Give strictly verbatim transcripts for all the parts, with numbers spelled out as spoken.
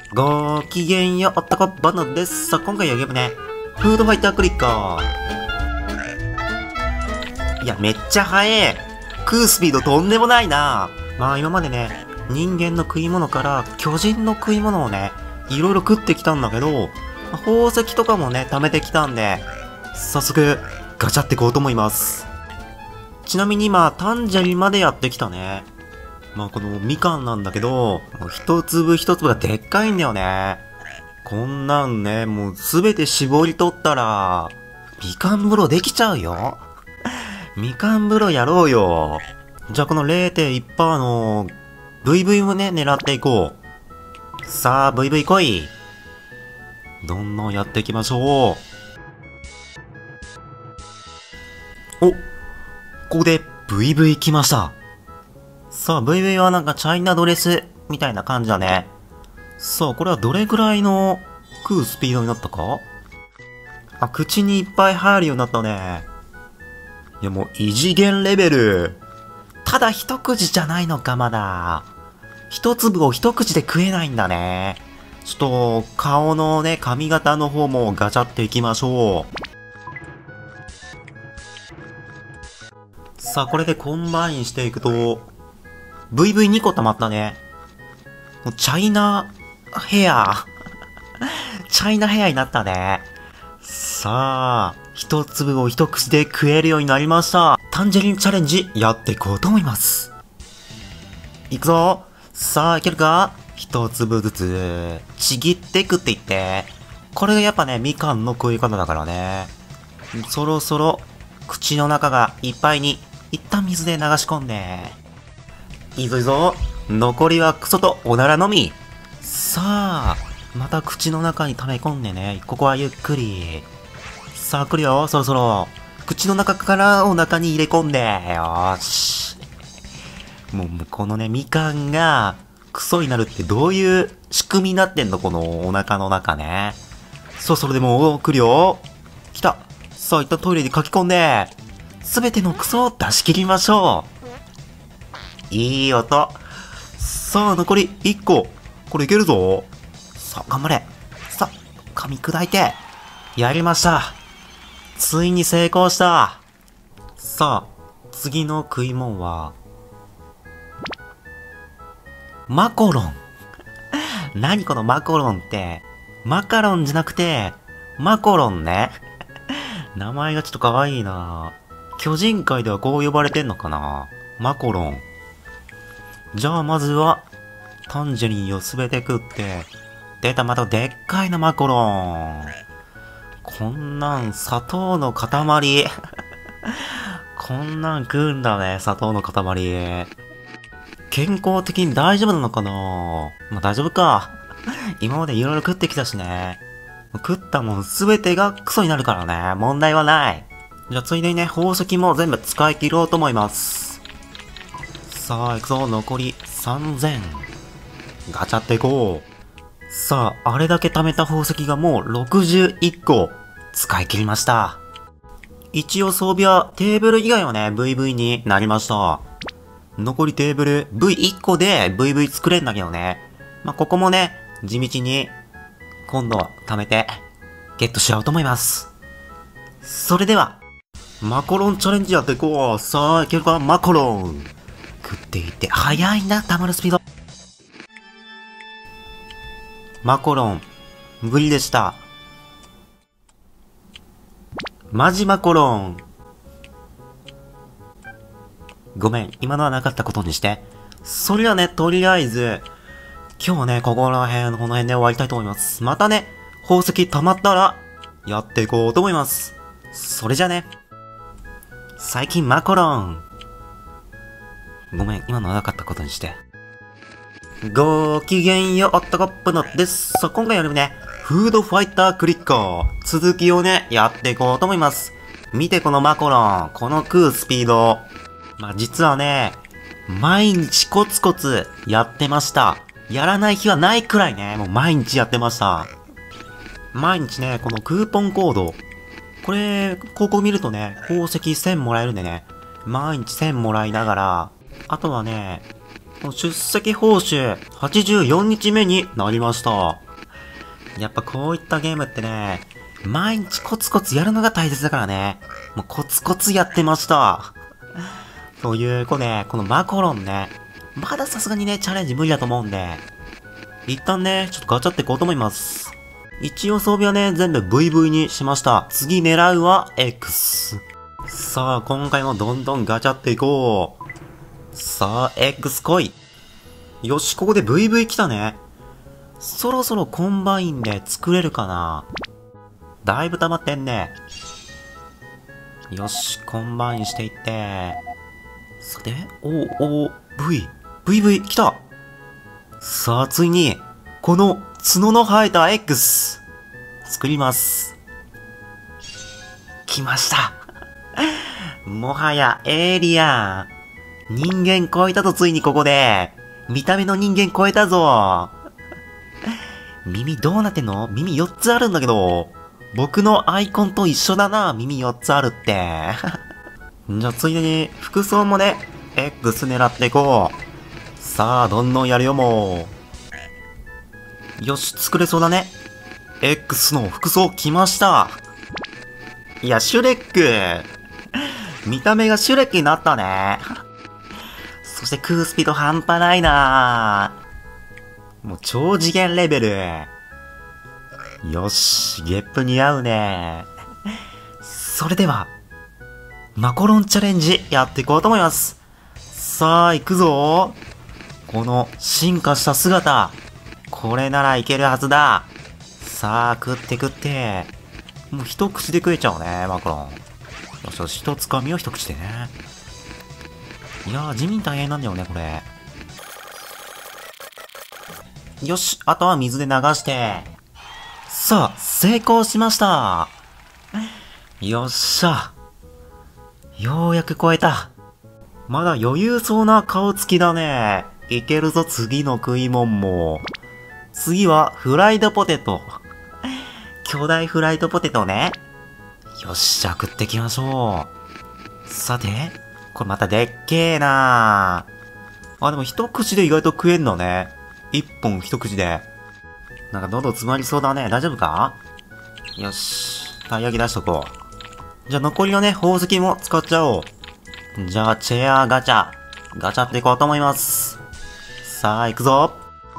ごきげんよう、おったこバナナです。さあ、今回のゲームね、フードファイタークリッカー。いや、めっちゃ速い。食うスピードとんでもないな。まあ今までね、人間の食い物から巨人の食い物をね、いろいろ食ってきたんだけど、まあ、宝石とかもね、貯めてきたんで、早速、ガチャっていこうと思います。ちなみに今、タンジェリンまでやってきたね。まあこのみかんなんだけど、一粒一粒がでっかいんだよね。こんなんね、もうすべて絞り取ったら、みかん風呂できちゃうよ。みかん風呂やろうよ。じゃあこの れいてんいちパーセント の ブイブイ をね、狙っていこう。さあ、ブイブイ 来い。どんどんやっていきましょう。お、ここで ブイブイ 来ました。さあ、ブイブイ はなんかチャイナドレスみたいな感じだね。さあ、これはどれぐらいの食うスピードになったか？あ、口にいっぱい入るようになったね。いや、もう異次元レベル。ただ一口じゃないのか、まだ。一粒を一口で食えないんだね。ちょっと、顔のね、髪型の方もガチャっていきましょう。さあ、これでコンバインしていくと、ブイブイに 個溜まったね。もうチャイナヘア。チャイナヘアになったね。さあ、一粒を一口で食えるようになりました。タンジェリンチャレンジやっていこうと思います。いくぞ。さあ、いけるか？一粒ずつ、ちぎって食っていって。これがやっぱね、みかんの食い方だからね。そろそろ、口の中がいっぱいに、一旦水で流し込んで。いいぞいいぞ。残りはクソとおならのみ。さあ、また口の中に溜め込んでね。ここはゆっくり。さあ、来るよ。そろそろ。口の中からお腹に入れ込んで。よーし。もう、このね、みかんがクソになるってどういう仕組みになってんの？このお腹の中ね。そろそろでも、来るよ。来た。さあ、一旦トイレに書き込んで、すべてのクソを出し切りましょう。いい音。さあ、残りいっこ。これいけるぞ。さあ、頑張れ。さあ、噛み砕いて。やりました。ついに成功した。さあ、次の食い物は、マコロン。何このマコロンって。マカロンじゃなくて、マコロンね。名前がちょっと可愛いな。巨人界ではこう呼ばれてんのかな。マコロン。じゃあまずは、タンジェリンをすべて食って、出たまたでっかいなマコロン。こんなん砂糖の塊。こんなん食うんだね、砂糖の塊。健康的に大丈夫なのかな？まあ大丈夫か。今までいろいろ食ってきたしね。食ったもんすべてがクソになるからね、問題はない。じゃあついでにね、宝石も全部使い切ろうと思います。さあ、行くぞ。残りさんぜん。ガチャっていこう。さあ、あれだけ貯めた宝石がもうろくじゅういっこ使い切りました。一応装備はテーブル以外はね、ブイブイ になりました。残りテーブル ブイいっこで ブイブイ 作れんだけどね。まあ、ここもね、地道に今度は貯めてゲットしようと思います。それでは、マコロンチャレンジやっていこう。さあ、いけるか？マコロン。食っていって、早いな、溜まるスピード。マコロン、無理でした。マジマコロン。ごめん、今のはなかったことにして。それではね、とりあえず、今日はね、ここら辺、この辺で終わりたいと思います。またね、宝石溜まったら、やっていこうと思います。それじゃね。最近マコロン。ごめん、今のはなかったことにして。ごきげんよう、おったこっぷのです。さあ、今回やるね、フードファイタークリッカー。続きをね、やっていこうと思います。見てこのマコロン。この食うスピード。まあ、実はね、毎日コツコツやってました。やらない日はないくらいね、もう毎日やってました。毎日ね、このクーポンコード。これ、広告見るとね、宝石せんもらえるんでね、毎日せんもらいながら、あとはね、 出席報酬はちじゅうよっかめになりました。やっぱこういったゲームってね、毎日コツコツやるのが大切だからね。もうコツコツやってました。ということで、このマコロンね、まださすがにね、チャレンジ無理だと思うんで、一旦ね、ちょっとガチャっていこうと思います。一応装備はね、全部 ブイブイ にしました。次狙うは X。さあ、今回もどんどんガチャっていこう。さあ、X 来い。よし、ここで ブイブイ 来たね。そろそろコンバインで作れるかな。だいぶ溜まってんね。よし、コンバインしていって。さて、おーおー、V、ブイブイ 来た。さあ、ついに、この角の生えた X、作ります。来ました。もはやエイリアン。人間超えたぞ、ついにここで。見た目の人間超えたぞ。耳どうなってんの？耳よっつあるんだけど。僕のアイコンと一緒だな、耳よっつあるって。じゃあついでに服装もね、X 狙っていこう。さあ、どんどんやるよ、もう。よし、作れそうだね。X の服装来ました。いや、シュレック。見た目がシュレックになったね。そして空スピード半端ないな。もう超次元レベル。よし、ゲップ似合うね。それでは、マコロンチャレンジやっていこうと思います。さあ、行くぞ。この進化した姿。これならいけるはずだ。さあ、食って食って。もう一口で食えちゃうね、マコロン。よしよし、一つかみを一口でね。いやー、地味に大変なんだよね、これ。よし、あとは水で流して。さあ、成功しました。よっしゃ。ようやく超えた。まだ余裕そうな顔つきだね。いけるぞ、次の食い物も。次は、フライドポテト。巨大フライドポテトね。よっしゃ、食ってきましょう。さて、これまたでっけえなー。あ、でも一口で意外と食えんのね。一本一口で。なんか喉詰まりそうだね。大丈夫か？よし。たい焼き出しとこう。じゃあ残りのね、宝石も使っちゃおう。じゃあ、チェアガチャ。ガチャっていこうと思います。さあ、行くぞ。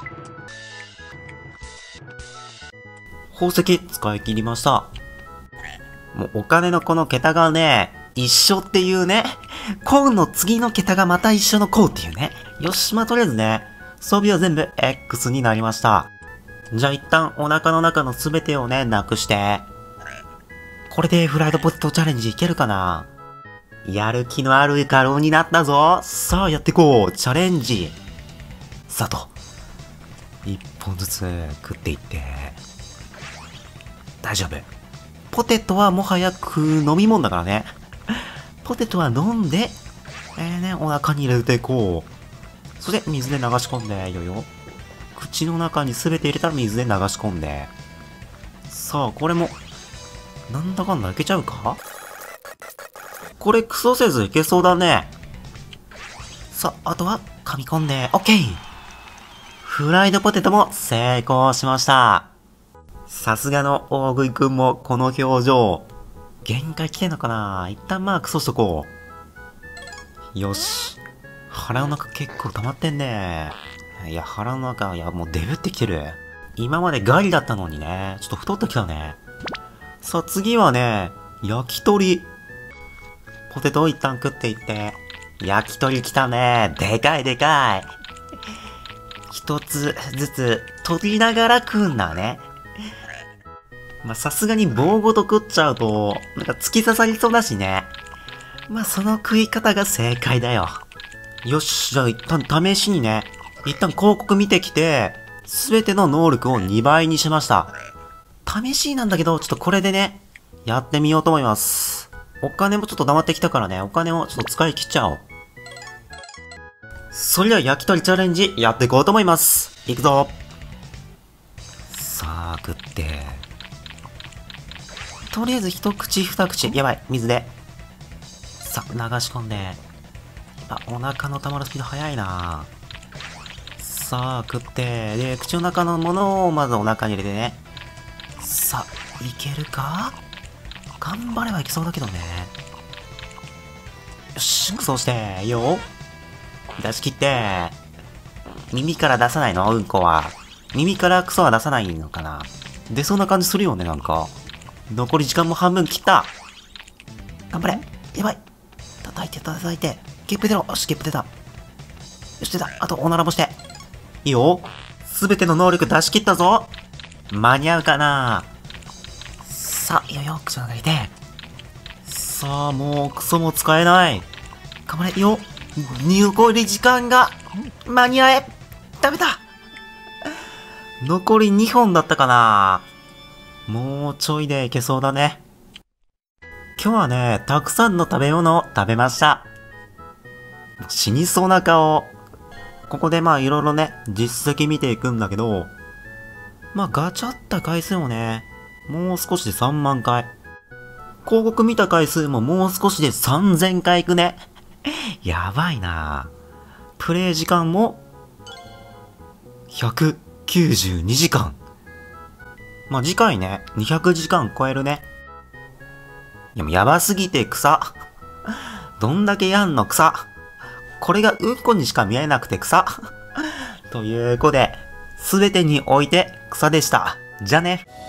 宝石使い切りました。もうお金のこの桁がね、一緒っていうね。コウの次の桁がまた一緒のコウっていうね。よし、まあ、とりあえずね、装備は全部 X になりました。じゃあ一旦お腹の中のすべてをね、なくして。これでフライドポテトチャレンジいけるかな？やる気のあるカローになったぞ。さあやっていこう。チャレンジ。さと。一本ずつ食っていって。大丈夫。ポテトはもはや食う飲み物だからね。ポテトは飲んで、えーね、お腹に入れていこう。そして水で流し込んで、よよ。口の中に全て入れたら水で流し込んで。さあ、これも、なんだかんだいけちゃうか？これクソせずいけそうだね。さあ、あとは噛み込んで、オッケー！フライドポテトも成功しました。さすがの大食いくんもこの表情。限界来てんのかな？一旦まあクソしとこう。よし。腹の中結構溜まってんね。いや、腹の中、いや、もうデブってきてる。今までガリだったのにね。ちょっと太ってきたね。さあ、次はね、焼き鳥。ポテトを一旦食っていって。焼き鳥来たね。でかいでかい。一つずつ取りながら食うんだね。まあ、さすがに棒ごと食っちゃうと、なんか突き刺さりそうだしね。まあ、その食い方が正解だよ。よし、じゃあ一旦試しにね、一旦広告見てきて、すべての能力をにばいにしました。試しなんだけど、ちょっとこれでね、やってみようと思います。お金もちょっと溜まってきたからね、お金をちょっと使い切っちゃおう。それでは焼き鳥チャレンジやっていこうと思います。いくぞ。さあ、食って。とりあえず一口二口。やばい、水で。さあ、流し込んで。あ、お腹の溜まるスピード速いな。 さあ、食って、で、口の中のものをまずお腹に入れてね。さあ、いけるか？頑張ればいけそうだけどね。よし、そうして、いいよ。出し切って。耳から出さないの？うんこは。耳からクソは出さないのかな？出そうな感じするよね、なんか。残り時間も半分切った。頑張れ。やばい。叩いて、叩いて。ゲップ出ろ。よし、ゲップ出た。よし、出た。あと、おならもして。いいよ。すべての能力出し切ったぞ。間に合うかな？さあ、いよいよ、口の中入れて。さあ、もう、クソも使えない。頑張れ、いいよ。残り時間が、間に合え。ダメだ。残りにほんだったかな。もうちょいでいけそうだね。今日はね、たくさんの食べ物を食べました。死にそうな顔。ここでまあいろいろね、実績見ていくんだけど、まあガチャった回数もね、もう少しでさんまんかい。広告見た回数ももう少しでさんぜんかいいくね。やばいな。プレイ時間も、ひゃくきゅうじゅうにじかん。まあ次回ね、にひゃくじかん超えるね。いやもうやばすぎて草。どんだけやんの草。これがうんこにしか見えなくて草。ということで、すべてにおいて草でした。じゃあね。